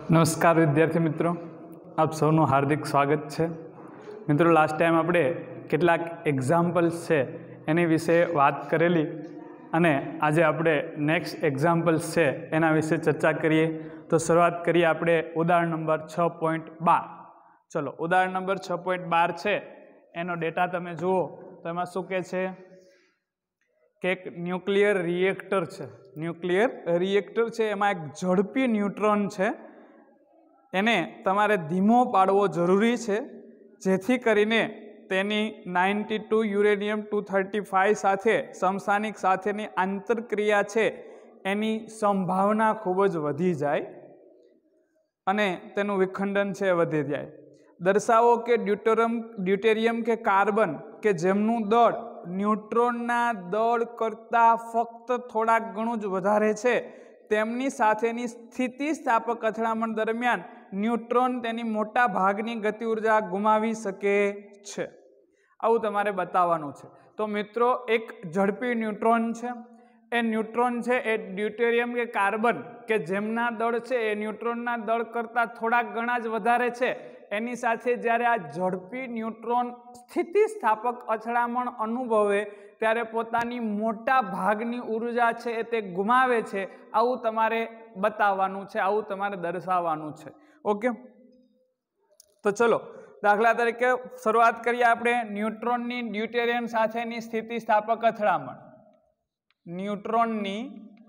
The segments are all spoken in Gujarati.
નમસ્કાર વિદ્યાર્થી મિત્રો, આપ સૌનું હાર્દિક સ્વાગત છે. મિત્રો, લાસ્ટ ટાઈમ આપણે કેટલાક એક્ઝામ્પલ્સ છે એની વિશે વાત કરેલી અને આજે આપણે નેક્સ્ટ એક્ઝામ્પલ્સ છે એના વિશે ચર્ચા કરીએ. તો શરૂઆત કરીએ આપણે ઉદાહરણ નંબર 6.12. ચલો, ઉદાહરણ નંબર 6.12 છે એનો ડેટા તમે જુઓ તો એમાં શું કહે છે કે એક ન્યુક્લિયર રિએક્ટર છે. ન્યુક્લિયર રિએક્ટર છે એમાં એક ઝડપી ન્યુટ્રોન છે, એને તમારે ધીમો પાડવો જરૂરી છે જેથી કરીને તેની 92 યુરેનિયમ 235 સાથે સમસ્થાનિક સાથેની આંતરક્રિયા છે એની સંભાવના ખૂબ જ વધી જાય અને તેનું વિખંડન છે વધી જાય. દર્શાવો કે ડ્યુટેરિયમ કે કાર્બન કે જેમનું દળ ન્યુટ્રોનના દળ કરતાં ફક્ત થોડાક ઘણું જ વધારે છે, તેમની સાથેની સ્થિતિસ્થાપક અથડામણ દરમિયાન ન્યુટ્રોન તેની મોટા ભાગની ગતિ ઉર્જા ગુમાવી શકે છે. આવું તમારે બતાવવાનું છે. તો મિત્રો, એક ઝડપી ન્યુટ્રોન છે. એ ન્યુટ્રોન છે એ ડ્યુટેરિયમ કે કાર્બન કે જેમના દળ છે એ ન્યુટ્રોનના દળ કરતાં થોડાક ઘણા જ વધારે છે, એની સાથે જ્યારે આ ઝડપી ન્યુટ્રોન સ્થિતિસ્થાપક અથડામણ અનુભવે ત્યારે પોતાની મોટા ભાગની ઉર્જા છે એ તે ગુમાવે છે. આવું તમારે બતાવવાનું છે, આવું તમારે દર્શાવવાનું છે. ઓકે, તો ચલો દાખલા તરીકે શરૂઆત કરીએ આપણે ન્યુટ્રોનની ડ્યુટેરિયમ સાથેની સ્થિતિસ્થાપક અથડામણ. ન્યુટ્રોનની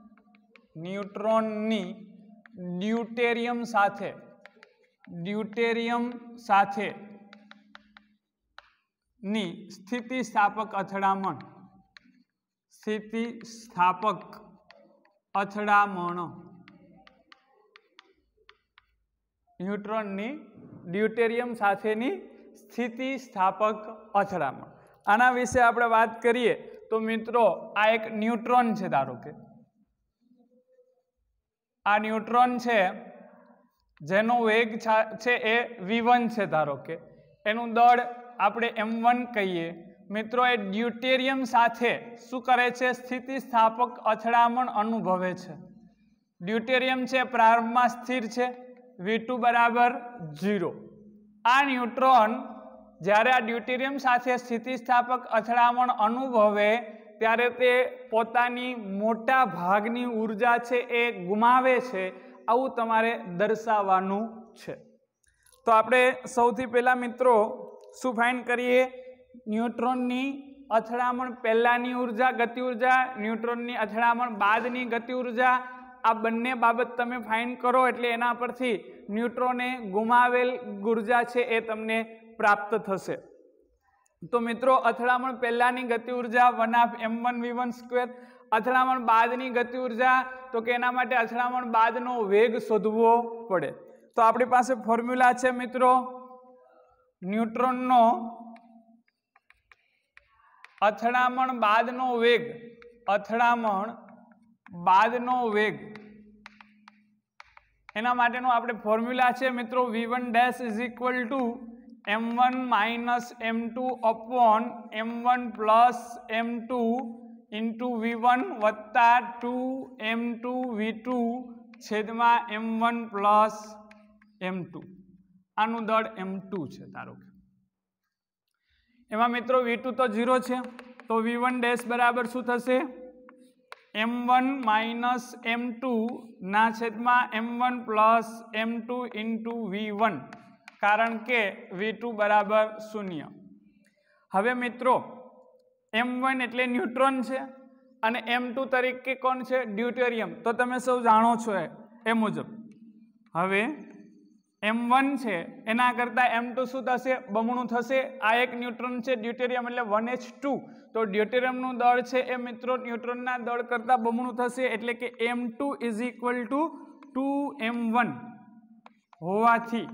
ડ્યુટેરિયમ સાથે ની સ્થિતિસ્થાપક અથડામણ. ન્યુટ્રોનની ડ્યુટેરિયમ સાથેની સ્થિતિસ્થાપક અથડામણ. આના વિશે આપણે વાત કરીએ તો મિત્રો, આ એક ન્યુટ્રોન છે. ધારો કે આ ન્યુટ્રોન છે જેનો વેગ છે એ v1 છે. ધારો કે એનું દળ આપણે m1 કહીએ. મિત્રો, એ ડ્યુટેરિયમ સાથે શું કરે છે? સ્થિતિસ્થાપક અથડામણ અનુભવે છે. ડ્યુટેરિયમ છે પ્રારંભમાં સ્થિર છે, v2 બરાબર 0. આ ન્યુટ્રોન જ્યારે આ ડ્યુટેરિયમ સાથે સ્થિતિસ્થાપક અથડામણ અનુભવે ત્યારે તે પોતાની મોટા ભાગની ઉર્જા છે એ ગુમાવે છે. આવું તમારે દર્શાવવાનું છે. તો આપણે સૌથી પહેલાં મિત્રો શું ફાઇન્ડ કરીએ? ન્યુટ્રોનની અથડામણ પહેલાંની ઉર્જા, ગતિ ઉર્જા, ન્યુટ્રોનની અથડામણ બાદની ગતિ ઉર્જા. આ બંને બાબત તમે ફાઇન્ડ કરો એટલે એના પરથી ન્યુટ્રોને ગુમાવેલ ઉર્જા છે એ તમને પ્રાપ્ત થશે. તો મિત્રો, અથડામણ પહેલાની ગતિ ઉર્જા 1/m1v1². અથડામણ બાદની ગતિ ઉર્જા તો કે એના માટે અથડામણ બાદનો વેગ શોધવો પડે. તો આપણી પાસે ફોર્મ્યુલા છે મિત્રો, ન્યુટ્રોનનો અથડામણ બાદનો વેગ એના માટેનો આપણે ફોર્મ્યુલા છે મિત્રો, v1' m1 m2 upon m1 m2 into v1 વત્તા 2m2 v2 છેદમાં m1 m2. આનું દળ m2 છે. ધારો કે એમાં મિત્રો v2 તો 0 છે, તો v1' બરાબર શું થશે? m1 m2 ના છેદમાં m1 m2 into v1, કારણ કે v2 બરાબર 0. હવે મિત્રો, m1 એટલે ન્યુટ્રોન છે અને m2 તરીકે કોણ છે? ડ્યુટેરિયમ. તો તમે સૌ જાણો છો એ મુજબ હવે m1 છે એના કરતાં m2 શું થશે? બમણું થશે. આ એક ન્યુટ્રોન છે ડ્યુટેરિયમ એટલે 1h2. તો ડ્યુટેરિયમનું દળ છે એ મિત્રો ન્યુટ્રોનના દળ કરતાં બમણું થશે એટલે કે m2 = 2m1 હોવાથી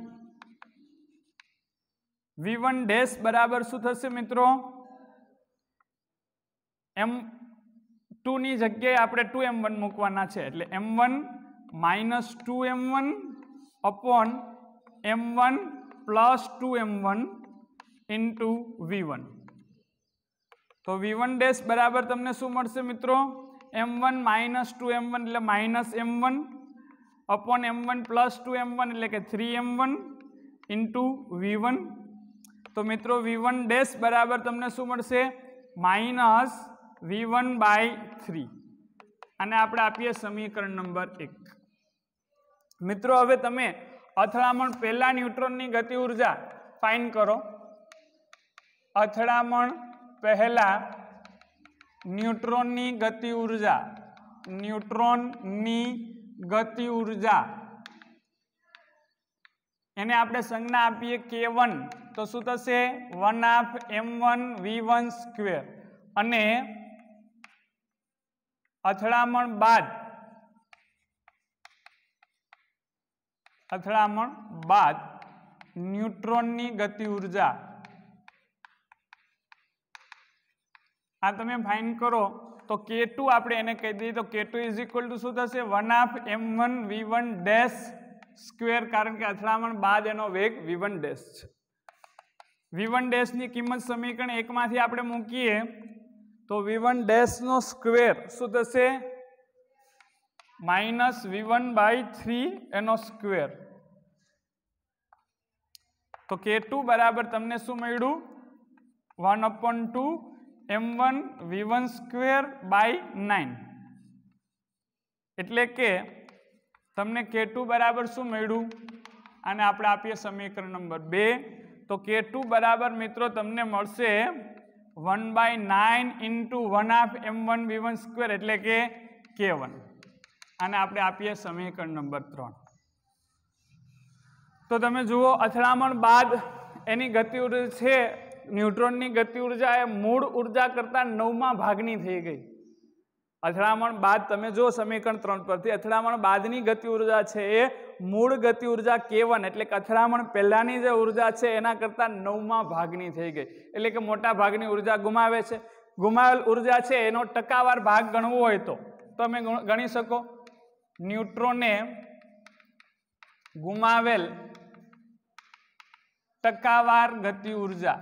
v1' બરાબર શું થશે મિત્રો? m2 ની જગ્યાએ આપણે 2m1 મૂકવાના છે એટલે m1 - 2m1 upon m1 + 2m1 into v1. તો v1' બરાબર તમને શું મળશે મિત્રો? m1 - 2m1 એટલે -m1 upon m1 plus 2m1 એટલે કે 3m1 ઇન્ટુ v1. તો મિત્રો v1 ડેશ બરાબર તમને શું મળશે? Minus v1/3. અને આપણે આપીએ સમીકરણ નંબર 1. મિત્રો હવે તમે અથડામણ પહેલા ન્યુટ્રોનની ગતિ ઉર્જા ફાઇન્ડ કરો. અથડામણ પહેલા ન્યુટ્રોનની ગતિ ઉર્જા એને આપણે સંજ્ઞા આપીએ k1. તો શું થશે? 1/2 m1 v1 સ્ક્વેર. અને અથડામણ બાદ ન્યુટ્રોનની ગતિ ઉર્જા આ તમે ફાઇન્ડ કરો તો k2 આપણે એને કહી દઈએ તો k2 ઇઝ ઇક્વલ ટુ શું થશે? 1/2 m1 v1 ડેશ સ્ક્વેર. કારણ કે અથડામણ બાદ એનો વેગ v1 ડેશ છે. v1 ડેશની કિંમત સમીકરણ 1 માંથી આપણે મૂકીએ તો v1 ડેશનો સ્ક્વેર શું થશે? માઇનસ v1/3 એનો સ્ક્વેર. તો k2 બરાબર તમને શું મળ્યું? 1/2 m1 v1 સ્ક્વેર બાય 9. એટલે કે તમને k2 બરાબર શું મળ્યું? અને આપણે આપીએ સમીકરણ નંબર 2. તો k2 બરાબર મિત્રો તમને મળશે 1/9 ઇન્ટુ 1/2 m1 v1 સ્ક્વેર એટલે કે k1. અને આપણે આપીએ સમીકરણ નંબર 3. તો તમે જુઓ અથડામણ બાદ એની ગતિ ઉર્જા છે ન્યુટ્રોનની ગતિ ઉર્જા એ મૂળ ઉર્જા કરતા 9મા ભાગની થઈ ગઈ. અથડામણ બાદ તમે જો સમીકરણ 3 પરથી અથડામણ બાદની ગતિ ઉર્જા છે એ મૂળ ગતિ ઉર્જા k1 એટલે કે અથડામણ પહેલાની જે ઉર્જા છે એના કરતા 9મા ભાગની થઈ ગઈ. એટલે કે મોટા ભાગની ઉર્જા ગુમાવે છે. ગુમાવેલ ઉર્જા છે એનો ટકાવાર ભાગ ગણવો હોય તો તમે ગણી શકો. ન્યુટ્રોને ગુમાવેલ ટકાવાર ગતિ ઉર્જા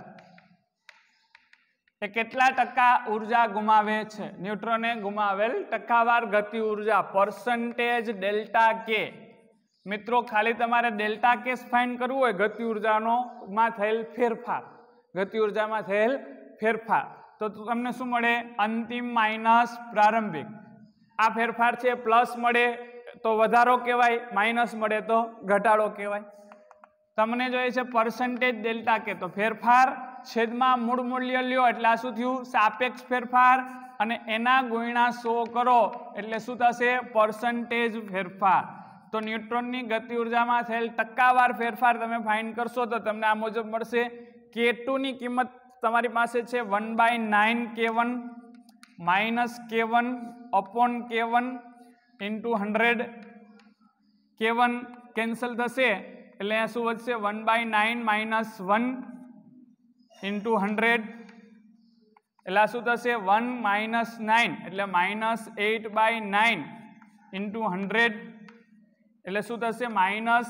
એ કેટલા ટકા ઉર્જા ગુમાવે છે? ન્યુટ્રોને ગુમાવેલ ટકાવાર ગતિ ઉર્જા પર્સન્ટેજ ડેલ્ટા કે. મિત્રો ખાલી તમારે ડેલ્ટા કે ફાઇન્ડ કરવું હોય ગતિ ઉર્જાનો માં થયેલ ફેરફાર, ગતિ ઉર્જામાં થયેલ ફેરફાર, તો તમને શું મળે? અંતિમ માઇનસ પ્રારંભિક. આ ફેરફાર છે પ્લસ મળે તો વધારો કહેવાય, માઇનસ મળે તો ઘટાડો કહેવાય. તમને જોઈએ છે પર્સન્ટેજ ડેલ્ટા કે તો ફેરફાર છેદમાં મૂળ મૂલ્ય લ્યો એટલે આ શું થયું? સાપેક્ષ ફેરફાર. અને એના ગુણ્યા 100 કરો એટલે શું થશે? પર્સન્ટેજ ફેરફાર. તો ન્યુટ્રોનની ગતિ ઉર્જામાં થયેલ ટકાવાર ફેરફાર તમે ફાઇન્ડ કરશો તો તમને આ મુજબ મળશે. k2 ની કિંમત તમારી પાસે છે 1/9 k1 minus k1 upon k1 into 100. k1 cancel થશે એટલે શું વધશે? 1/9 માઇનસ 1 ઇન્ટુ 100 એટલે શું થશે? 1 માઇનસ 9 એટલે માઇનસ 8/9 ઇન્ટુ 100 એટલે શું થશે? માઇનસ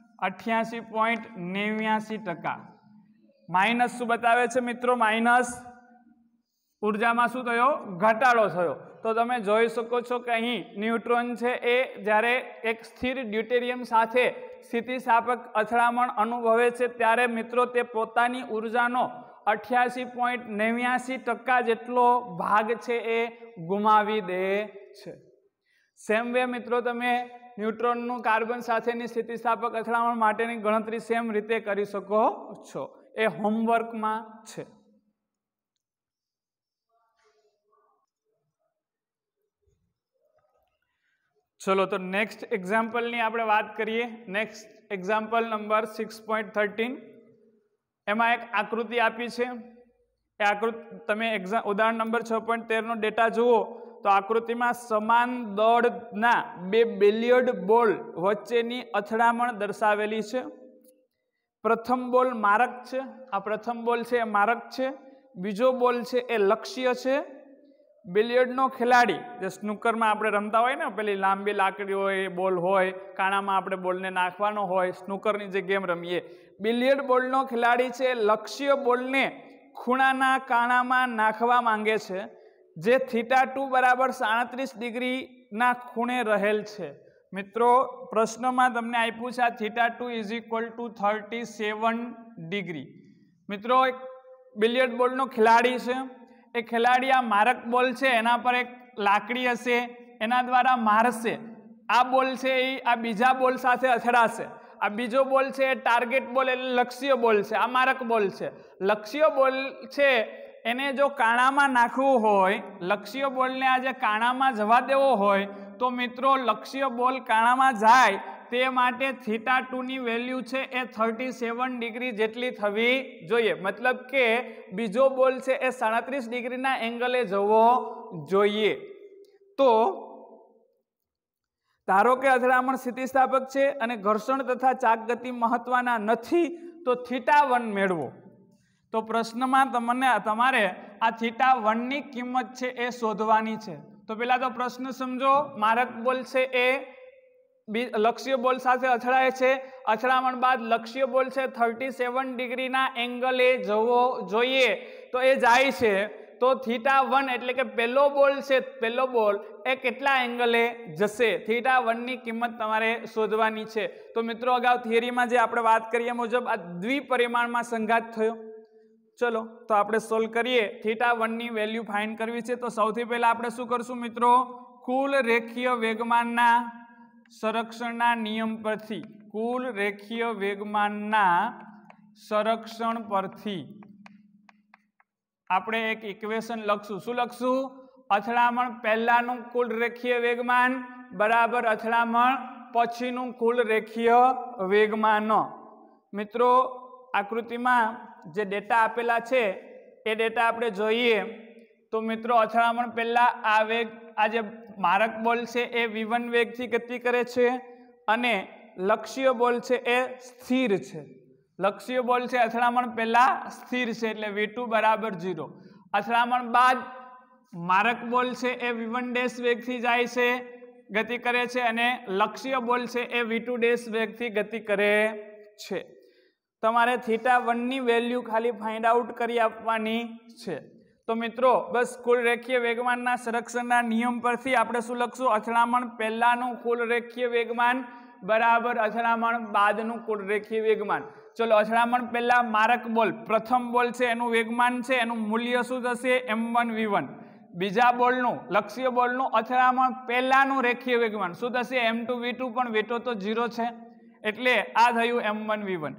88.89%. માઇનસ શું બતાવે છે મિત્રો? માઇનસ ઉર્જામાં શું થયો? ઘટાડો થયો. તો તમે જોઈ શકો છો કે અહીં ન્યુટ્રોન છે એ જ્યારે એક સ્થિર ડ્યુટેરિયમ સાથે સ્થિતિસ્થાપક અથડામણ અનુભવે છે ત્યારે મિત્રો તે પોતાની ઉર્જાનો 88.89% જેટલો ભાગ છે એ ગુમાવી દે છે. સેમ વે મિત્રો તમે ન્યુટ્રોનનું કાર્બન સાથેની સ્થિતિસ્થાપક અથડામણ માટેની ગણતરી સેમ રીતે કરી શકો છો. એ હોમવર્કમાં છે. ચલો તો નેક્સ્ટ એક્ઝામ્પલની આપણે વાત કરીએ. Next example number 6.13. એમાં એક આકૃતિ આપી છે. એ આકૃતિ તમે ઉદાહરણ નંબર 6.13 નો ડેટા જુઓ તો આકૃતિમાં સમાન દળના બે બિલિયર્ડ બોલ વચ્ચેની અથડામણ દર્શાવેલી છે. પ્રથમ બોલ મારક છે. આ પ્રથમ બોલ છે એ મારક છે. બીજો બોલ છે એ લક્ષ્ય છે. બિલિયર્ડનો ખેલાડી જે સ્નૂકરમાં આપણે રમતા હોય ને, પેલી લાંબી લાકડી હોય, બોલ હોય, કાણામાં આપણે બોલને નાખવાનો હોય, સ્નૂકરની જે ગેમ રમીએ, બિલિયર્ડ બોલનો ખેલાડી છે લક્ષ્ય બોલને ખૂણાના કાણામાં નાખવા માંગે છે જે θ2 બરાબર 37 ડિગ્રીના ખૂણે રહેલ છે. મિત્રો પ્રશ્નમાં તમને આપ્યું છે આ θ2 = 37 ડિગ્રી। મિત્રો એક બિલિયર્ડ બોલનો ખેલાડી છે, એ ખેલાડી આ મારક બોલ છે એના પર એક લાકડી હશે, એના દ્વારા મારશે। આ બોલ છે એ આ બીજા બોલ સાથે અથડાશે। આ બીજો બોલ છે એ ટાર્ગેટ બોલ એટલે લક્ષ્ય બોલ છે, આ મારક બોલ છે। લક્ષ્ય બોલ છે એને જો કાણામાં નાખવું હોય, લક્ષ્ય બોલને આજે કાણામાં જવા દેવો હોય તો મિત્રો લક્ષ્ય બોલ કાણામાં જાય તે માટે θ2 ની વેલ્યુ છે એ 37 ડિગ્રી જેટલી થવી જોઈએ। મતલબ કે બીજો બોલ છે એ 37 ડિગ્રીના એંગલે જવો જોઈએ। તો ધારો કે અથડામણ સ્થિતિસ્થાપક છે અને ઘર્ષણ તથા ચાક ગતિ મહત્વના નથી તો θ1 મેળવો। તો પ્રશ્નમાં તમારે આ θ1 ની કિંમત છે એ શોધવાની છે। તો પહેલા તો પ્રશ્ન સમજો। મારક બોલ છે એ લક્ષ્ય બોલ સાથે અથડાય છે, અથડામણ બાદ લક્ષ્ય બોલ છે 37 ડિગ્રીના એંગલે જવો જોઈએ, તો એ જાય છે। તો θ1 એટલે કે પહેલો બોલ છે, પહેલો બોલ એ કેટલા એંગલે જશે, θ1 ની કિંમત તમારે શોધવાની છે। તો મિત્રો અગાઉ થિયરીમાં જે આપણે વાત કરીએ મુજબ આ દ્વિપરિમાણમાં સંઘાત થયો। ચલો તો આપણે સોલ્વ કરીએ। θ1 ની વેલ્યુ ફાઇન્ડ કરવી છે। તો સૌથી પહેલા આપણે શું કરશું મિત્રો, કુલ રેખીય વેગમાનના સંરક્ષણના નિયમ પરથી, કુલ રેખીય વેગમાનના સંરક્ષણ પરથી આપણે એક ઇક્વેશન લખશું। શું લખશું? અથડામણ પહેલાનું કુલ રેખીય વેગમાન બરાબર અથડામણ પછીનું કુલ રેખીય વેગમાન। મિત્રો આકૃતિમાં જે ડેટા આપેલા છે એ ડેટા આપણે જોઈએ તો મિત્રો અથડામણ પહેલા આ વેગ, આ જે મારક બોલ છે એ v1 વેગથી ગતિ કરે છે અને લક્ષ્ય બોલ છે એ સ્થિર છે। લક્ષ્ય બોલ છે અથડામણ પહેલા સ્થિર છે એટલે v2 બરાબર 0। અથડામણ બાદ મારક બોલ છે એ v1 વેગથી જાય છે, ગતિ કરે છે અને લક્ષ્ય બોલ છે એ v2 વેગથી ગતિ કરે છે। તમારે θ1 ની વેલ્યુ ખાલી ફાઇન્ડ આઉટ કરી આપવાની છે। તો મિત્રો બસ કુલ રેખીય વેગમાનના સંરક્ષણના નિયમ પરથી આપણે શું લખશું, અથડામણ પહેલાનું કુલ રેખીય વેગમાન બરાબર અથડામણ બાદનું કુલ રેખીય વેગમાન। ચલો અથડામણ પહેલા મારક બોલ, પ્રથમ બોલ છે એનું વેગમાન છે, એનું મૂલ્ય શું થશે m1 v1। બીજા બોલનું લક્ષ્ય બોલનું અથડામણ પહેલાનું રેખીય વેગમાન શું થશે m2 v2, પણ v2 તો 0 છે એટલે આ થયું m1 v1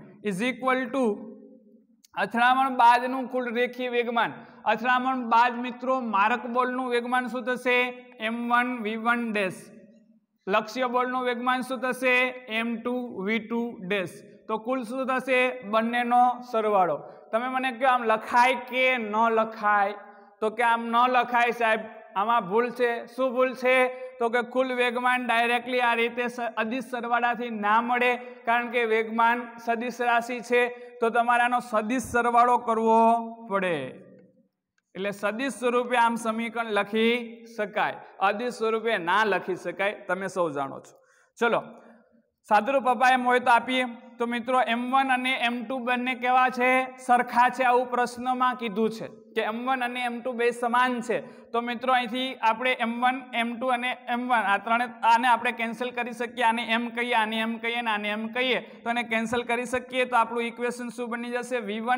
= અથડામણ બાદનું કુલ રેખીય વેગમાન। અથડામણ બાદ મિત્રો મારક બોલનું વેગમાન શું થશે m1 v1 ડેશ, લક્ષ્ય બોલનું વેગમાન શું થશે m2 v2 ડેશ। તો કુલ શું થશે બંનેનો સરવાળો। તમે મને કહો આમ લખાય કે ન લખાય, તો કે આમ ન લખાય સાહેબ, આમાં ભૂલ છે। શું ભૂલ છે? તો કે કુલ વેગમાન ડાયરેક્ટલી આ રીતે અદિશ સરવાળાથી ના મળે, કારણ કે વેગમાન સદિશ રાશિ છે તો તમારે આનો સદિશ સરવાળો કરવો પડે। એટલે સદિશ સ્વરૂપે આમ સમીકરણ લખી શકાય, અદિશ સ્વરૂપે ના લખી શકાય, તમે સૌ જાણો છો। ચલો સાદુરૂપ અપાય એમ હોય તો આપીએ। તો મિત્રો m1 અને m2 બંને કેવા છે? સરખા છે। આવું પ્રશ્નમાં કીધું છે કે m1 અને m2 બે સમાન છે। તો મિત્રો અહીંથી આપણે m1 m2 અને m1 આ ત્રણે આને આપણે કેન્સલ કરી શકીએ। આને m કહીએ, આને m કહીએ અને આને m કહીએ તો એને કેન્સલ કરી શકીએ। તો આપણું ઇક્વેશન શું બની જશે? v1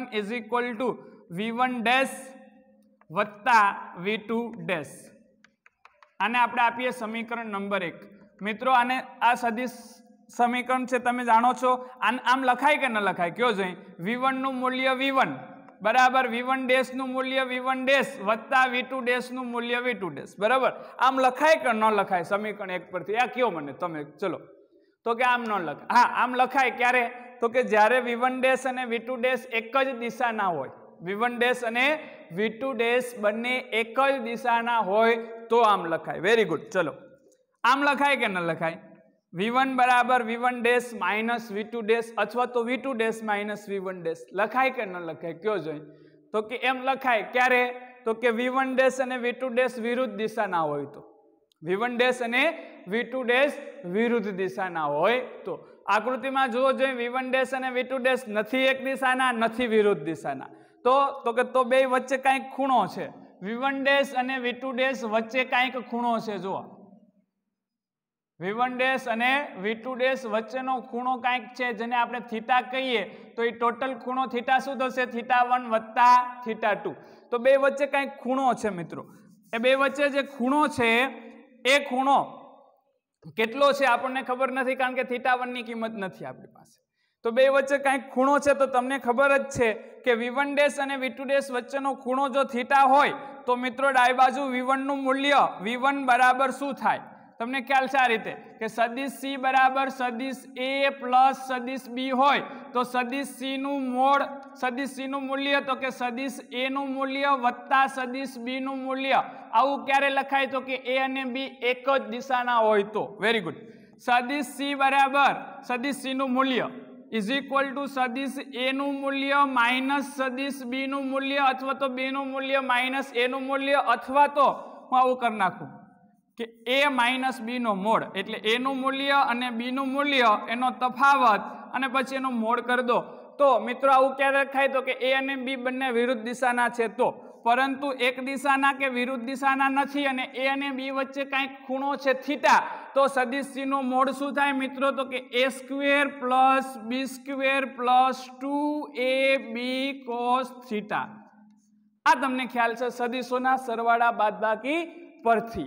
= v1 ડેશ વત્તા v2 ડેશ। આને આપણે આપીએ સમીકરણ નંબર 1। મિત્રો આને આ સદિશ સમીકરણ છે, તમે જાણો છો। આમ લખાય કે ન લખાય કયો જોઈએ? v1 નું મૂલ્ય v1 બરાબર v1 ડેશ નું મૂલ્ય v1 ડેશ વત્તા v2 ડેશ નું મૂલ્ય v2 ડેશ બરાબર। આમ લખાય કે ન લખાય સમીકરણ 1 પરથી? આ કયો મને તમે, ચલો તો કે આમ ન લખાય। હા આમ લખાય ક્યારે? તો કે જ્યારે v1 ડેશ અને v2 ડેશ એક જ દિશાના હોય, v1 ડેશ અને v2 ડેશ બંને એક જ દિશાના હોય તો આમ લખાય। Very good. ચલો આમ લખાય કે ન લખાય? v1 બરાબર v1 dash minus v2 dash અથવા તો v2 dash minus v1 dash લખાય કે ન લખાય કયો જોઈએ? તો કે એમ લખાય ક્યારે? તો કે v1 ડેશ અને v2 ડેશ વિરુદ્ધ દિશાના હોય તો, v1 ડેશ અને v2 ડેશ વિરુદ્ધ દિશાના હોય તો। આકૃતિમાં જુઓ જોઈએ v1 ડેશ અને v2 ડેશ નથી એક દિશાના, નથી વિરુદ્ધ દિશાના, તો કે તો બે વચ્ચે કાંઈક ખૂણો છે। v1 ડેશ અને v2 ડેશ વચ્ચે કાંઈક ખૂણો છે, જુઓ V1 ડેશ અને V2 ડેશ વચ્ચેનો ખૂણો કાંઈક છે જેને આપણે થીટા કહીએ તો એ ટોટલ ખૂણો થીટા શું થશે? θ1 વત્તા θ2. તો બે વચ્ચે કાંઈક ખૂણો છે મિત્રો. એ બે વચ્ચે જે ખૂણો છે એ ખૂણો કેટલો છે આપણને ખબર નથી, કારણ કે θ1 ની કિંમત નથી આપણી પાસે. તો બે વચ્ચે કાંઈક ખૂણો છે તો તમને ખબર જ છે કે V1 ડેશ અને V2 ડેશ વચ્ચેનો ખૂણો જો થીટા હોય તો મિત્રો ડાબી બાજુ V1 નું મૂલ્ય V1 બરાબર શું થાય? તમને ખ્યાલ છે આ રીતે કે સદિશ C બરાબર સદિશ A પ્લસ સદિશ B હોય તો સદિશ C નું મોડ, સદિશ C નું મૂલ્ય તો કે સદિશ A નું મૂલ્ય વત્તા સદિશ B નું મૂલ્ય. આવું ક્યારે લખાય? તો કે A અને B એક જ દિશાના હોય તો. Very good. સદિશ C બરાબર સદિશ C નું મૂલ્ય ઇઝ ઇક્વલ ટુ સદિશ A નું મૂલ્ય માઇનસ સદિશ B નું મૂલ્ય, અથવા તો B નું મૂલ્ય માઇનસ A નું મૂલ્ય, અથવા તો હું આવું કરી નાખું કે A માઇનસ B નો મોડ, એટલે A નું મૂલ્ય અને B નું મૂલ્ય એનો તફાવત અને પછી એનો મોડ કરી દો. તો મિત્રો આવું ક્યારે થાય? તો કે A અને B બંને વિરુદ્ધ દિશાના છે તો, પરંતુ એક દિશાના કે વિરુદ્ધ દિશાના નથી અને A અને B વચ્ચે કાંઈક ખૂણો છે થીટા, તો સદિશ C નો મોડ શું થાય મિત્રો? તો કે A square plus B square plus 2AB cos theta. આ તમને ખ્યાલ છે સદિશોના સરવાળા બાદબાકી પરથી.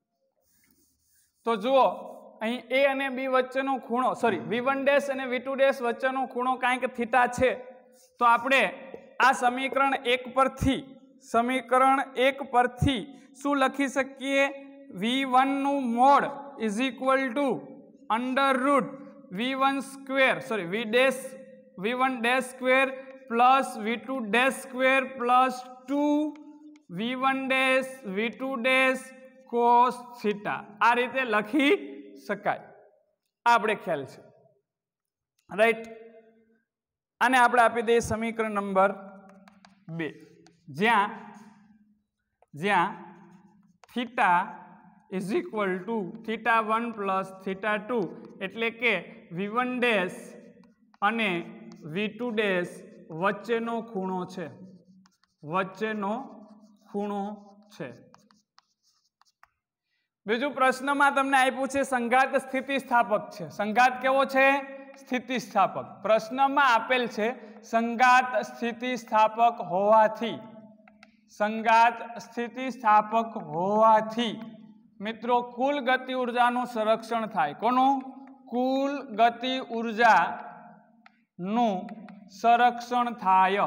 તો જુઓ અહીં A અને B વચ્ચેનો ખૂણો, સોરી V1 ડેશ અને V2 ડેશ વચ્ચેનો ખૂણો કાંઈક થીટા છે. તો આપણે આ સમીકરણ 1 પરથી શું લખી શકીએ? V1 નું mod is equal to under root V1 dash square plus V2 dash square plus 2 V1 dash V2 dash cos theta. આ રીતે લખી શકાય. આપણે ખ્યાલ છે, રાઈટ. અને આપણે આપી દઈએ સમીકરણ નંબર 2, જ્યાં theta is equal to θ1 plus θ2, એટલે કે V1 ડેશ અને V2 ડેશ વચ્ચેનો ખૂણો છે. બીજું પ્રશ્નમાં તમને આપ્યું છે સંઘાત સ્થિતિસ્થાપક છે. સંઘાત કેવો છે? સ્થિતિસ્થાપક. પ્રશ્નમાં આપેલ છે સંઘાત સ્થિતિસ્થાપક હોવાથી મિત્રો કુલ ગતિ ઉર્જાનું સંરક્ષણ થાય. કોનું? કુલ ગતિ ઉર્જાનું સંરક્ષણ થાય.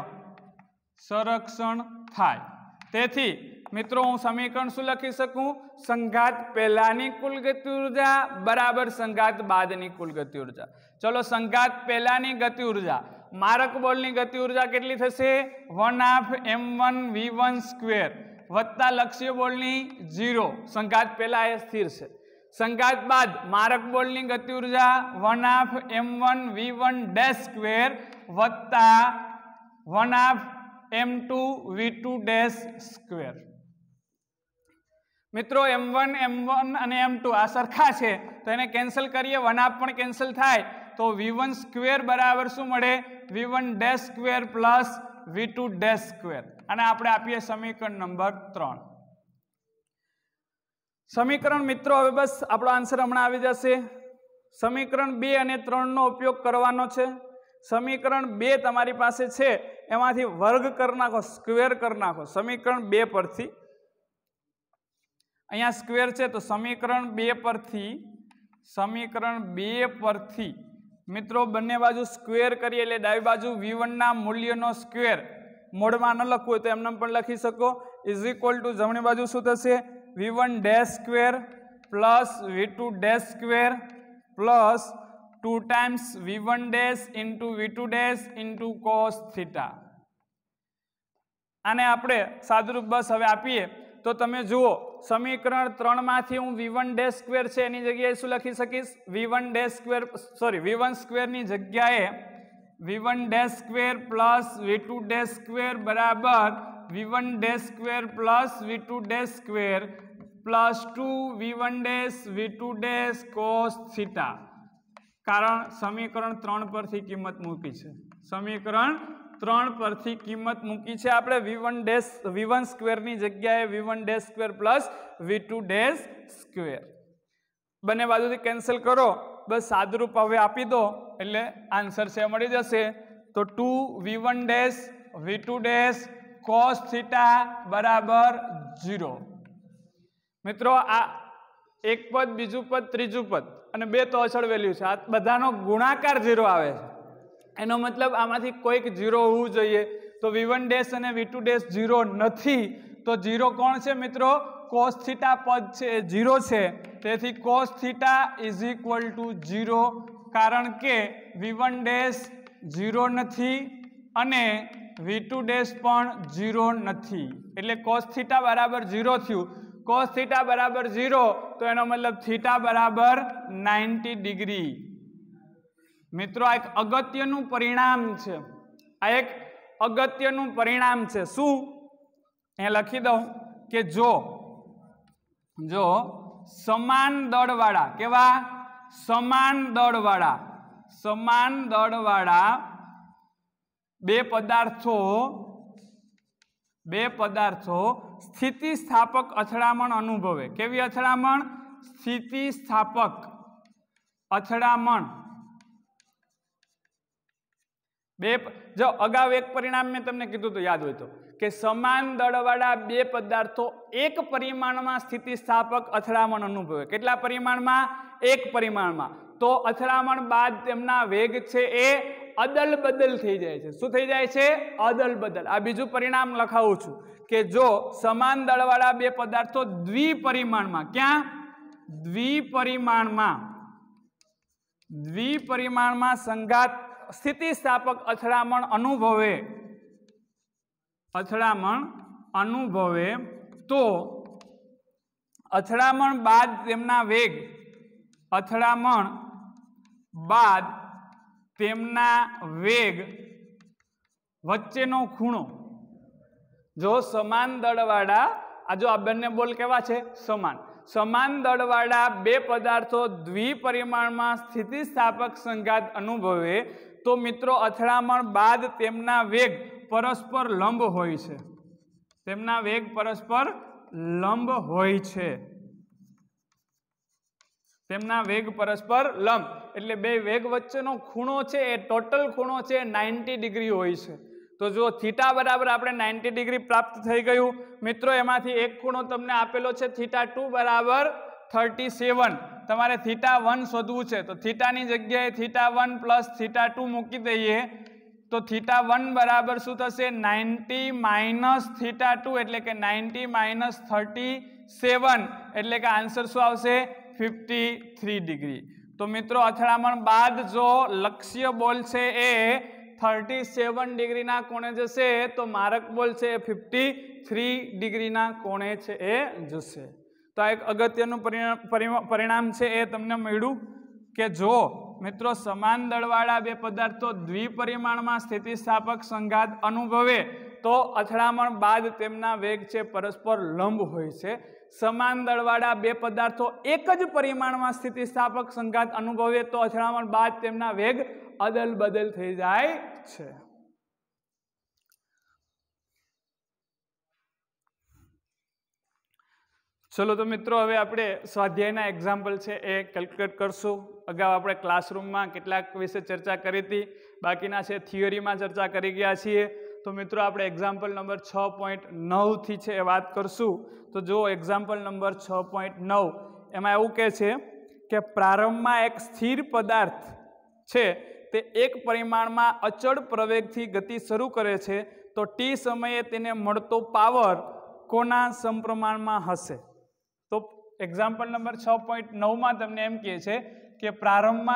તેથી મિત્રો હું સમીકરણ શું લખી શકું? સંઘાત પહેલાની કુલ ગતિ ઉર્જા બરાબર સંઘાત બાદની કુલ ગતિ ઉર્જા. ચલો, સંઘાત પહેલાની ગતિ ઉર્જા, મારક બોલની ગતિ ઉર્જા કેટલી થશે? 1/2 m1 v1 સ્ક્વેર વત્તા લક્ષ્ય બોલની 0. સંઘાત પહેલા એ સ્થિર છે. સંઘાત બાદ મારક બોલની ગતિ ઉર્જા 1/2 m1 v1 ડેશ સ્ક્વેર વત્તા 1/2 m2 v2 ડેશ સ્ક્વેર. મિત્રો m1 અને m2 આ સરખા છે તો એને કેન્સલ કરીએ, 1/2 પણ કેન્સલ થાય તો v1 સ્ક્વેર બરાબર શું મળે? v1 dash square plus v2 dash square. અને આપણે આપીએ સમીકરણ નંબર 3. સમીકરણ મિત્રો હવે બસ આપણો આન્સર હમણાં આવી જશે. સમીકરણ 2 અને 3 નો ઉપયોગ કરવાનો છે. સમીકરણ 2 તમારી પાસે છે એમાંથી વર્ગ કરી નાખો, સ્ક્વેર કરી નાખો સમીકરણ 2 પરથી. અહીંયા સ્ક્વેર છે તો સમીકરણ 2 પરથી મિત્રો બંને બાજુ સ્ક્વેર કરીએ એટલે ડાબી બાજુ V1 ના મૂલ્યનો સ્ક્વેર, મોડમાં ન લખવું હોય તો એમને પણ લખી શકો, ઇઝ ઇક્વલ ટુ જમણી બાજુ શું થશે? V1 dash square plus V2 dash square plus 2 times V1 dash into V2 dash into cos theta. આને આપણે સાદુરૂપ બસ હવે આપીએ તો તમે જુઓ સમીકરણ 3 માંથી હું V1 ડેશ સ્ક્વેર છે એની જગ્યાએ શું લખી શકીશ? V1 સ્ક્વેર ની જગ્યાએ V1 dash square plus V2 dash square બરાબર V1 dash square plus V2 dash square plus 2 V1 dash V2 dash cos theta. કારણ સમીકરણ 3 પરથી કિંમત મૂકી છે. સમીકરણ 3 પરથી કિંમત મૂકી છે આપણે V1 સ્ક્વેરની જગ્યાએ V1 dash square plus V2 dash square. બંને બાજુથી કેન્સલ કરો, બસ સાદુરૂપ હવે આપી દો એટલે આન્સર છે મળી જશે. તો 2v1 dash v2 dash cos theta બરાબર 0. મિત્રો આ એક પદ, બીજું પદ, ત્રીજું પદ અને બે તો અચળ વેલ્યુ છે. આ બધાનો ગુણાકાર 0 આવે છે. એનો મતલબ આમાંથી કોઈક 0 હોવું જોઈએ. તો v1 ડેશ અને v2 ડેશ 0 નથી. તો 0 કોણ છે મિત્રો? cos થીટા પદ છે એ 0 છે. તેથી cos theta is equal to 0, કારણ કે v1 ડેશ 0 નથી અને v2 ડેશ પણ 0 નથી. એટલે cos થીટા બરાબર 0 થયું. cos થીટા બરાબર 0 તો એનો મતલબ થીટા બરાબર 90 ડિગ્રી. મિત્રો આ એક અગત્યનું પરિણામ છે. આ એક અગત્યનું પરિણામ છે. શું? અહીંયા લખી દઉં કે જો સમાન દળવાળા, કેવા? સમાન દળવાળા બે પદાર્થો સ્થિતિસ્થાપક અથડામણ અનુભવે. કેવી અથડામણ? સ્થિતિસ્થાપક અથડામણ. જો અગાઉ એક પરિણામ મેં તમને કીધું તો યાદ હોય તો, કે સમાન દળવાળા બે પદાર્થો એક પરિમાણમાં સ્થિતિસ્થાપક અથડામણ અનુભવે. કેટલા પરિમાણમાં? એક પરિમાણમાં. તો અથડામણ બાદ તેમના વેગ છે એ અદલ બદલ થઈ જાય છે. શું થઈ જાય છે? અદલ બદલ. આ બીજું પરિણામ લખાવું છું કે જો સમાન દળવાળા બે પદાર્થો દ્વિપરિમાણમાં, ક્યાં? દ્વિપરિમાણમાં સંઘાત સ્થિતિસ્થાપક અથડામણ અનુભવે તો અથડામણ બાદ તેમના વેગ વચ્ચેનો ખૂણો. જો સમાન દળવાળા, આ બંને બોલ કેવા છે? સમાન દળવાળા બે પદાર્થો દ્વિપરિમાણમાં સ્થિતિસ્થાપક સંઘાત અનુભવે તો મિત્રો અથડામણ બાદ તેમના વેગ પરસ્પર લંબ હોય છે. એટલે બે વેગ વચ્ચેનો ખૂણો છે એ ટોટલ ખૂણો છે 90 ડિગ્રી હોય છે. તો જો થીટા બરાબર આપણે 90 ડિગ્રી પ્રાપ્ત થઈ ગયું. મિત્રો એમાંથી એક ખૂણો તમને આપેલો છે થીટા 2 બરાબર 37. તમારે થીટા 1 શોધવું છે તો થીટાની જગ્યાએ થીટા 1 પ્લસ થીટા 2 મૂકી દઈએ તો થીટા 1 બરાબર શું થશે? 90 માઇનસ થીટા 2 એટલે કે 90 માઇનસ 37 એટલે કે આન્સર શું આવશે? 53 ડિગ્રી. તો મિત્રો અથડામણ બાદ જો લક્ષ્ય બોલ છે એ 37 ડિગ્રીના કોણે જશે તો મારક બોલ છે એ 53 ડિગ્રીના કોણે છે એ જશે. તો આ એક અગત્યનું પરિણામ છે એ તમને મળ્યું કે જો મિત્રો સમાન દળવાળા બે પદાર્થો દ્વિપરિમાણમાં સ્થિતિસ્થાપક સંઘાત અનુભવે તો અથડામણ બાદ તેમના વેગ છે પરસ્પર લંબ હોય છે. સમાન દળવાળા બે પદાર્થો એક જ પરિમાણમાં સ્થિતિસ્થાપક સંઘાત અનુભવે તો અથડામણ બાદ તેમના વેગ અદલ બદલ થઈ જાય છે. ચલો તો મિત્રો હવે આપણે સ્વાધ્યાયના એક્ઝામ્પલ છે એ કેલ્ક્યુલેટ કરશું. અગાઉ આપણે ક્લાસરૂમમાં કેટલાક વિશે ચર્ચા કરી હતી, બાકીના છે થિયરીમાં ચર્ચા કરી ગયા છીએ. તો મિત્રો આપણે એક્ઝામ્પલ નંબર 6.9 થી છે એ વાત કરશું. તો જો એક્ઝામ્પલ નંબર 6.9 એમાં એવું કહે છે કે પ્રારંભમાં એક સ્થિર પદાર્થ છે તે એક પરિમાણમાં અચળ પ્રવેગથી ગતિ શરૂ કરે છે તો ટી સમયે તેને મળતો પાવર કોના સમપ્રમાણમાં હશે? તો એક્ઝામ્પલ નંબર 6.9 તમને એમ કહે છે કે પ્રારંભમાં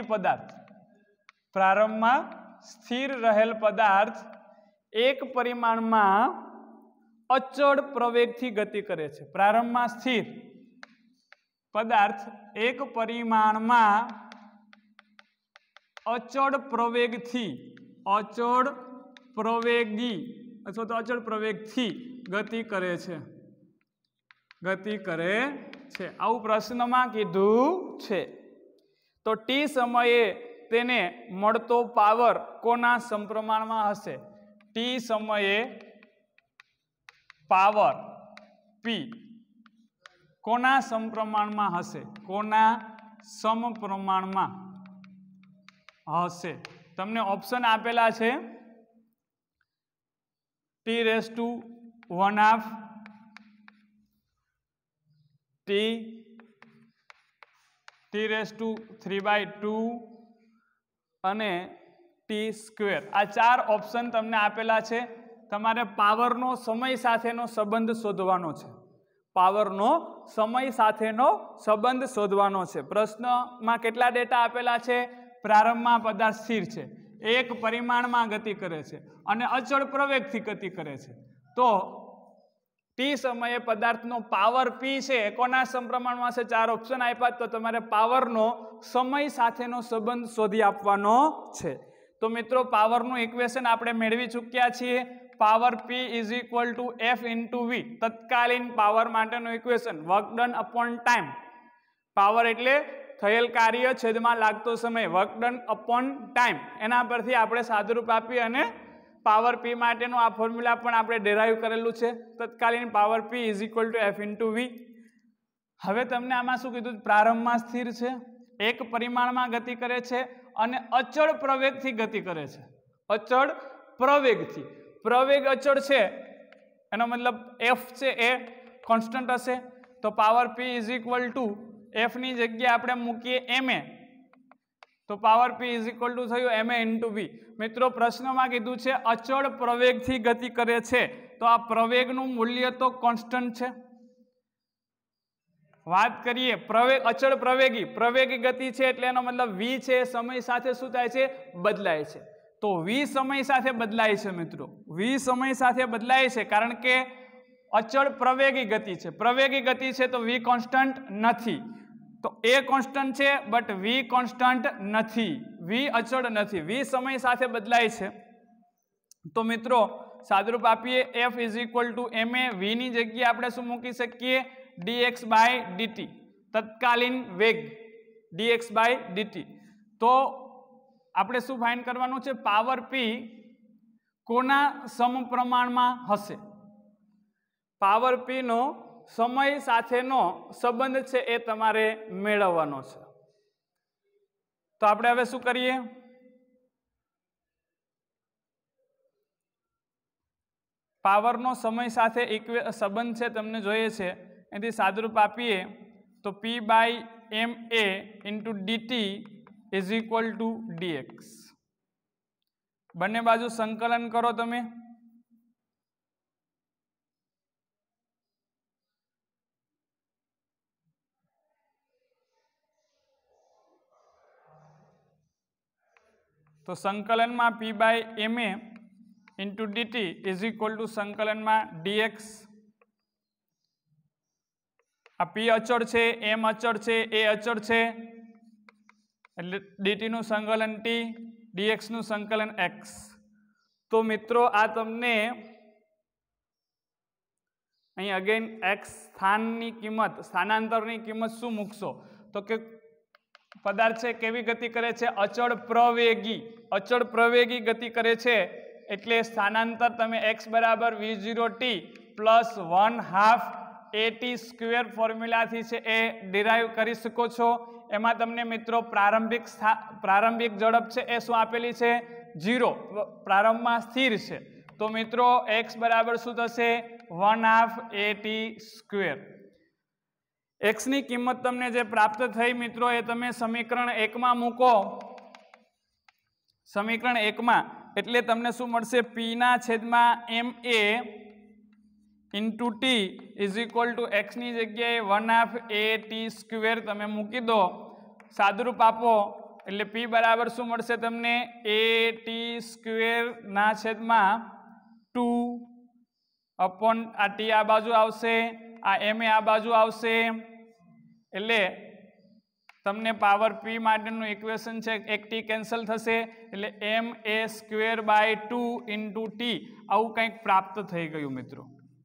સ્થિર રહેલ પદાર્થ એક પરિમાણમાં અચળ પ્રવેગથી ગતિ કરે છે. પ્રારંભમાં સ્થિર પદાર્થ એક પરિમાણમાં અચળ પ્રવેગથી ગતિ કરે છે. આવું પ્રશ્નમાં કીધું છે. તો ટી સમયે તેને મળતો પાવર કોના સમપ્રમાણમાં હશે? ટી સમયે પાવર P कोना समप्रमाणमां हशे? कोना समप्रमाणमां हशे? तमने ऑप्शन आपेला छे T⁻1/2 T⁻3/2 અને T²। आ 4 ऑप्शन तमने आपेला छे। तमारे पावरनो समय साथेनो संबंध शोधवानो छे। पावरनो समय साथेनो संबंध शोधवानो छे। प्रश्नमां केटला डेटा आपेला छे? प्रारंभमां पदार्थ स्थिर छे, एक परिमाणमां गति करे छे અને અચળ પ્રવેગથી ગતિ કરે છે। તો ટી સમયે પદાર્થનો પાવર પી છે કોના સમપ્રમાણમાં છે? 4 ઓપ્શન આપ્યા, તો તમારે પાવરનો સમય સાથેનો સંબંધ શોધી આપવાનો છે। તો મિત્રો પાવરનું ઇક્વેશન આપણે મેળવી ચૂક્યા છીએ। પાવર P = F × V, તત્કાલીન પાવર માટેનું equation, work done upon time. Power એટલે થયેલ કાર્ય છેદમાં લાગતો સમય, વર્ક ડન અપોન ટાઈમ। એના પરથી આપણે સાદુરૂપ આપી અને પાવર P માટેનું આ ફોર્મ્યુલા પણ આપણે ડેરાઈવ કરેલું છે। તત્કાલીન પાવર P = F × V। હવે તમને આમાં શું કીધું? પ્રારંભમાં સ્થિર છે, એક પરિમાણમાં ગતિ કરે છે અને અચળ પ્રવેગથી ગતિ કરે છે। અચળ પ્રવેગથી, પ્રવેગ અચળ છે એનો મતલબ F છે એ કોન્સ્ટન્ટ હશે। તો પાવર P = F ની જગ્યાએ આપણે મૂકીએ ma, તો પાવર P = થયું ma × V। મિત્રો પ્રશ્નમાં કીધું છે અચળ પ્રવેગથી ગતિ કરે છે, તો આ પ્રવેગનું મૂલ્ય તો કોન્સ્ટન્ટ છે। વાત કરીએ પ્રવેગ, અચળ પ્રવેગી, પ્રવેગી ગતિ છે એટલે એનો મતલબ v છે સમય સાથે શું થાય છે? બદલાય છે। તો v સમય સાથે બદલાય છે મિત્રો, v સમય સાથે બદલાય છે કારણ કે અચળ પ્રવેગી ગતિ છે। પ્રવેગી ગતિ છે તો v કોન્સ્ટન્ટ નથી, તો a કોન્સ્ટન્ટ છે બટ v કોન્સ્ટન્ટ નથી, v અચળ નથી, v સમય સાથે બદલાય છે। તો મિત્રો સાદુરૂપ આપીએ F = ma, v ની જગ્યાએ આપણે શું મૂકી શકીએ? dx/dt, તત્કાલીન વેગ dx/dt। તો આપણે શું ફાઇન્ડ કરવાનું છે? પાવર P કોના સમપ્રમાણમાં હશે? પાવર P નો સમય સાથેનો સંબંધ છે એ તમારે મેળવવાનો છે। તો આપણે હવે શું કરીએ? પાવરનો સમય સાથે સંબંધ છે તમને જોઈએ છે, એથી સાદુરૂપ આપીએ તો P/ma × dt = dx। બંને બાજુ સંકલન કરો તમે, તો સંકલનમાં P/ma × dt = સંકલનમાં dx। આ P અચળ છે, m અચળ છે, a અચળ છે એટલે dt નું સંકલન t, dx નું સંકલન x। તો મિત્રો આ તમને અહીં અગેન x સ્થાનની કિંમત, સ્થાનાંતરની કિંમત શું મૂકશો? તો કે પદાર્થ છે કેવી ગતિ કરે છે? અચળ પ્રવેગી, અચળ પ્રવેગી ગતિ કરે છે એટલે સ્થાનાંતર તમે x = v0t + 1/2 at² ફોર્મ્યુલાથી છે એ ડિરાઈવ કરી શકો છો। એમાં તમને મિત્રો પ્રારંભિક ઝડપ છે એ શું આપેલી છે? 0, પ્રારંભમાં સ્થિર છે। તો મિત્રો x બરાબર શું થશે? 1/2 at²। x ની કિંમત તમને જે પ્રાપ્ત થઈ મિત્રો એ તમે સમીકરણ 1 માં મૂકો। સમીકરણ 1 માં એટલે તમને શું મળશે? P/ma × t = x ની જગ્યાએ 1/2 at² તમે મૂકી દો, સાદુરૂપ આપો એટલે P બરાબર શું મળશે તમને? at²/2 અપોન આ t આ બાજુ આવશે, આ ma આ બાજુ આવશે એટલે તમને પાવર P માટેનું ઇક્વેશન છે એક t કેન્સલ થશે એટલે ma²/2 × t આવું કંઈક પ્રાપ્ત થઈ ગયું મિત્રો।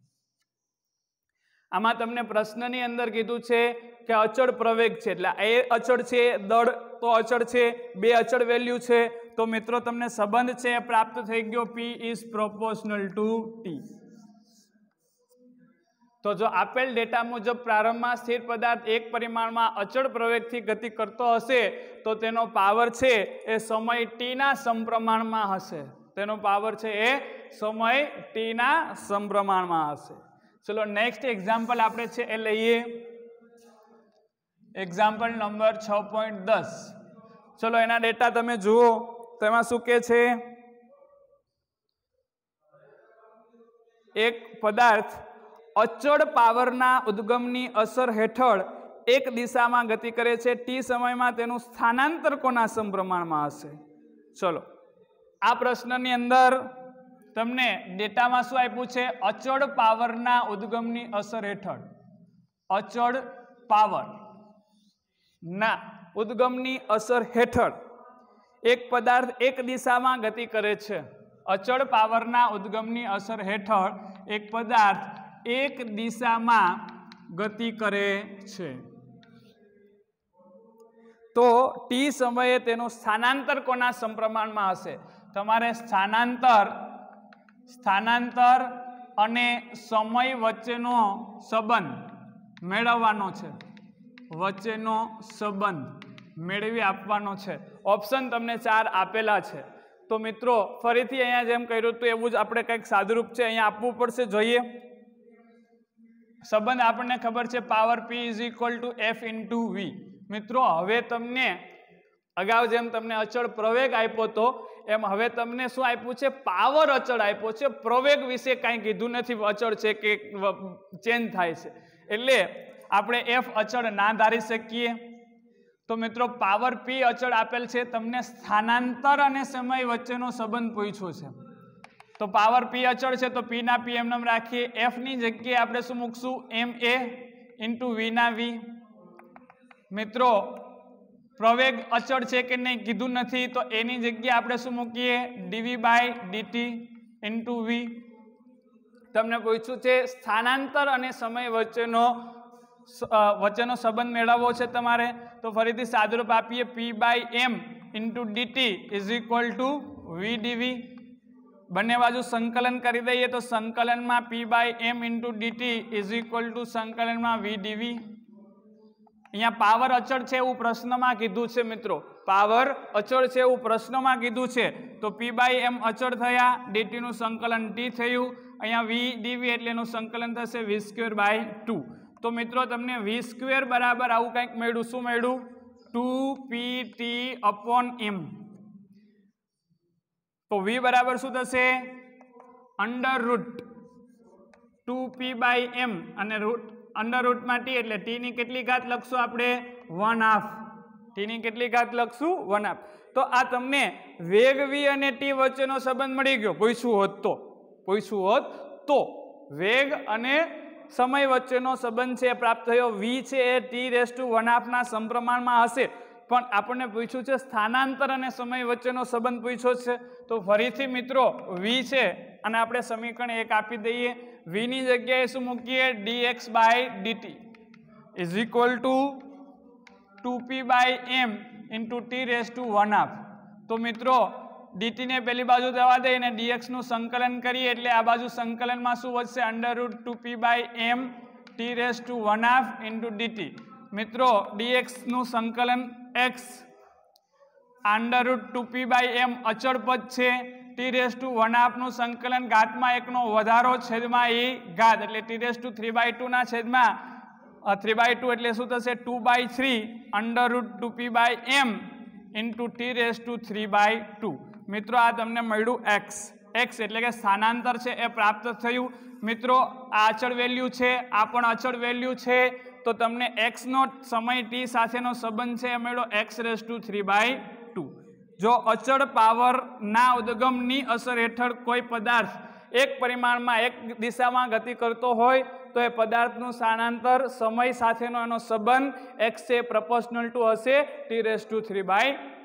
આમાં તમને પ્રશ્નની અંદર કીધું છે કે અચળ પ્રવેગ છે એટલે એ અચળ છે, દળ તો અચળ છે, બે અચળ વેલ્યુ છે, તો મિત્રો તમને સંબંધ છે એ પ્રાપ્ત થઈ ગયો P = t। तो जो आपेल डेटा मुजब प्रारंभ में स्थिर पदार्थ एक परिमाण में अचल प्रवेग थी गति करतो हशे तो तेनो पावर छे ए समय टी ना समप्रमाण में हशे। तेनो पावर छे ए समय टी ना समप्रमाण में हशे। चलो नेक्स्ट एग्जाम्पल आपणे छे ए लईए। Example number 6.10। चलो एना डेटा तमे जुओ तो एमां शुं के छे, एक पदार्थ अचल पावरना उद्गमनी असर हेठळ एक दिशा में गति करे छे, टी समय में तेनु स्थानांतर कोना समप्रमाण में हशे। चलो आ प्रश्ननी अंदर तमने डेटा में शुं आप्युं छे, अचल पावरना उद्गमनी असर हेठळ अचल पावर ना उद्गमनी असर हेठळ एक पदार्थ एक दिशा में गति करे छे। अचल पावरना उद्गमनी असर हेठळ एक पदार्थ एक दिशा में गति करे छे तो टी समये तेनु स्थानांतर कोना समप्रमाण में हशे। तमारे स्थानांतर अने समय वच्चेनो संबंध मेळववानो छे, वच्चेनो संबंध मेळवी आपवानो छे। ऑप्शन तमने 4 आपेला छे। तो मित्रों फरीथी अहींया जेम कर्युं तो एवुं ज आपणे कंईक सादुरूप छे अहींया आपवुं पड़शे। जोईए संबंध आपणे खबर छे पावर P = F × V। मित्रों हवे तमने अगाऊ जेम तमने अचल प्रवेग आप्यो तो एम हवे तमने शुं आप्युं छे, पावर अचल आप्यो छे, प्रवेग विશે कांई कीधुं नथी, अचल छे के चेन्ज थाय छे एटले आपणे F अचल ना धारी शकीए। तो मित्रों पावर P अचल आपेल छे, तमने स्थानांतर अने समय वच्चेनो संबंध पूछ्यो छे। तो पावर P अचल छे तो P ना P एमनेम राखीए, F नी जग्याए आपणे शुं मूकशुं, MA × V ना V। मित्रों प्रवेग अचल छे के नहीं कीधुं नथी तो एनी जग्याए आपणे शुं मूकीए, dV/dt × V। तमने पूछ्युं छे स्थानांतर अने समय वच्चेनो संबंध मेळवવો छे तमारे, तो फरीथी सादुरूप आपीए P/m × dt = V dV। बने बाजू संकलन करी दईए तो संकलन में P/m × dt = संकलन में V dV। अहींया पावर अचल छे एवुं प्रश्न में कीधुं छे। मित्रों पावर अचल छे एवुं प्रश्न में कीधुं छे तो P/m अचल थया, dt नुं संकलन t थयुं, अहींया V dV एटले एनुं संकलन थशे V²/2। तो मित्रों तमने V² बराबर आवुं कंईक मळ्युं, शुं मळ्युं, 2pt/m। तो V बराबर शुं थशे, √2p/m अने √√, में t एटले t नी केटली घात लखशुं आपणे 1/2। t नी केटली घात लखशुं 1/2। तो आ तमने वेग v अने t वच्चेनो संबंध मळी गयो। पूछ्युं होत तो वेग अने समय वच्चेनो संबंध छे प्राप्त थयो। v छे ए t⁻1/2 ना समप्रमाण में हशे, पण आपणे पूछ्युं छे स्थानांतर अने समय वच्चेनो संबंध पूछ्यो छे। तो फरीथी मित्रों v छे अने आपणे समीकरण 1 आपी दईए। v नी जग्याए शुं मूकीए, dx/dt = 2p/m × t⁻1/2। तो मित्रों dt ने पहली बाजू जवा दे ने dx નું સંકલન કરીએ એટલે આ બાજુ સંકલનમાં શું વધશે, √2p/m t⁻1/2 × dt। મિત્રો dx નું સંકલન x √2p/m અચળ પદ છે, t⁻1/2 નું સંકલન ઘાતમાં 1 નો વધારો છેદમાં e ઘાત એટલે t⁻3/2 ના છેદમાં 3/2 એટલે શું થશે, 2/3 √2p/m × t⁻3/2। મિત્રો આ તમને મળ્યું x એટલે કે સ્થાનાંતર છે એ પ્રાપ્ત થયું। મિત્રો આ અચળ વેલ્યુ છે, આ પણ અચળ વેલ્યુ છે, તો તમને x નો સમય t સાથેનો સંબંધ છે એ મળ્યો x⁻3/2। જો અચળ પાવરના ઉદ્ગમની અસર હેઠળ કોઈ પદાર્થ એક પરિમાણમાં એક દિશામાં ગતિ કરતો હોય તો એ પદાર્થનું સ્થાનાંતર સમય સાથેનો એનો સંબંધ x છે પ્રોપોર્શનલ ટુ હશે t⁻3/2।